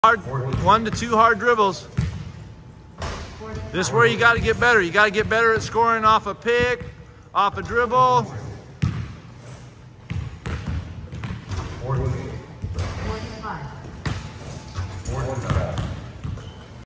1 to 2 hard dribbles. This is where you got to get better. You got to get better at scoring off a pick, off a dribble.